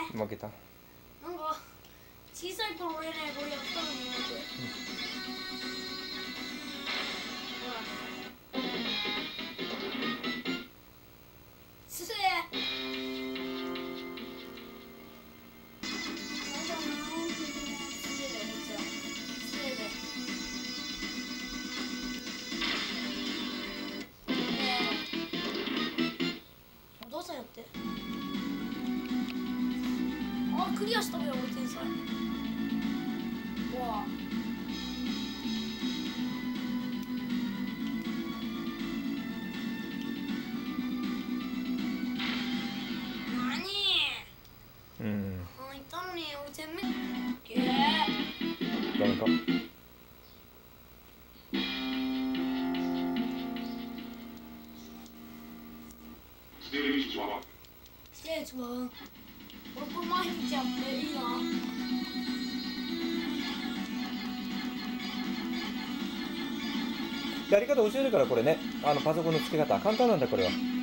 負けた。 なんか小さい頃俺ねこれやったのによく、ほらすげえお父さんやってクリアしたべよ俺天才。うわうん。 言ったのに俺全面ダメか。 ステージ1俺これ毎日やっていいな。 やり方教えるからこれね。パソコンの付け方簡単なんだこれは。